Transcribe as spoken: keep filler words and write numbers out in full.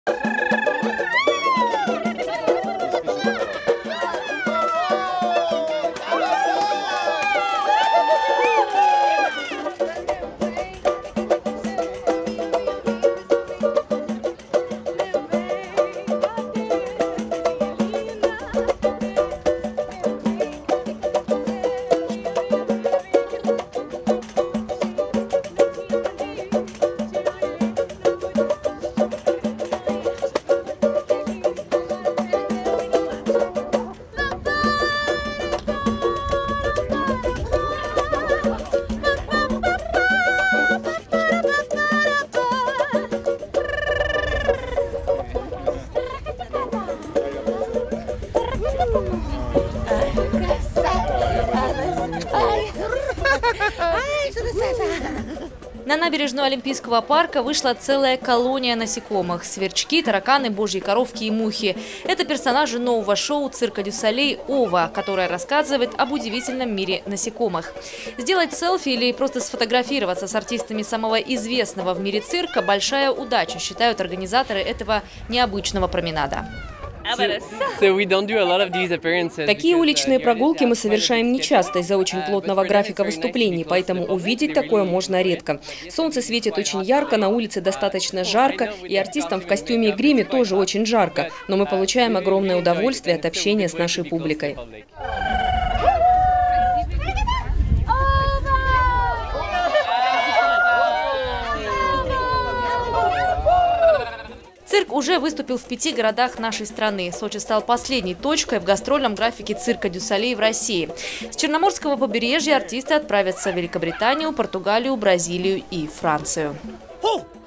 На набережную Олимпийского парка вышла целая колония насекомых – сверчки, тараканы, божьи коровки и мухи. Это персонажи нового шоу цирка дю Солей «Ова», которое рассказывает об удивительном мире насекомых. Сделать селфи или просто сфотографироваться с артистами самого известного в мире цирка – большая удача, считают организаторы этого необычного променада. Такие уличные прогулки мы совершаем нечасто из-за очень плотного графика выступлений, поэтому увидеть такое можно редко. Солнце светит очень ярко, на улице достаточно жарко, и артистам в костюме и гриме тоже очень жарко, но мы получаем огромное удовольствие от общения с нашей публикой. Цирк уже выступил в пяти городах нашей страны. Сочи стал последней точкой в гастрольном графике цирка дю Солей в России. С Черноморского побережья артисты отправятся в Великобританию, Португалию, Бразилию и Францию.